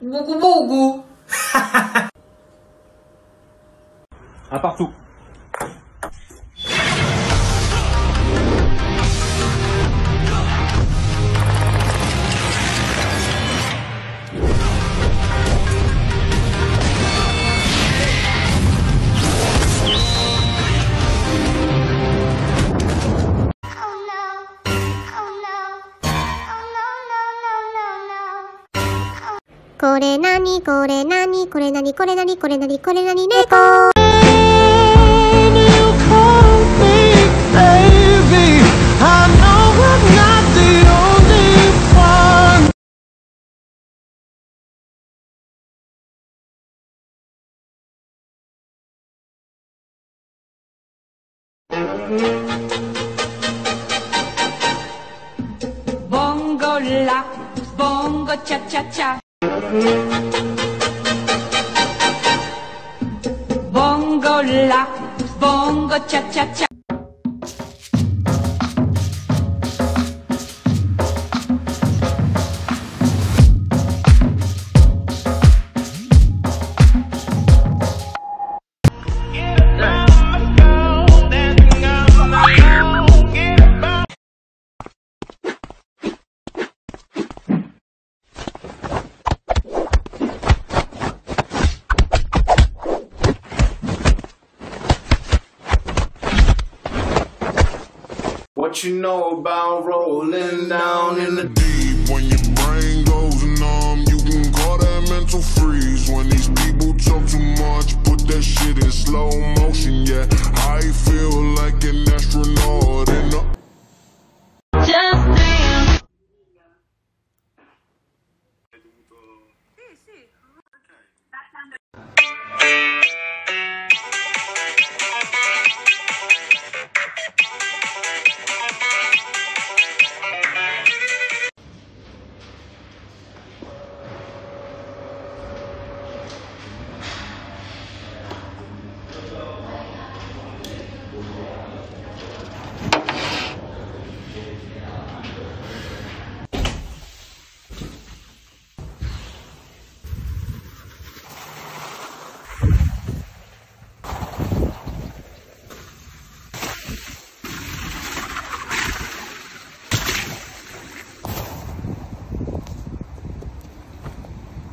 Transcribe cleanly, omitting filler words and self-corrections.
뭐고. 아, partout. Kore nani, kore nani, kore nani, kore nani, kore nani, kore nani, neko. Bongo la, bongo cha cha cha. Bongo la, bongo cha cha cha. What you know about rolling down in the deep? When your brain goes numb, you can call that mental freeze. When these people talk too much, put that shit in slow motion. Yeah, I feel like an astronaut in the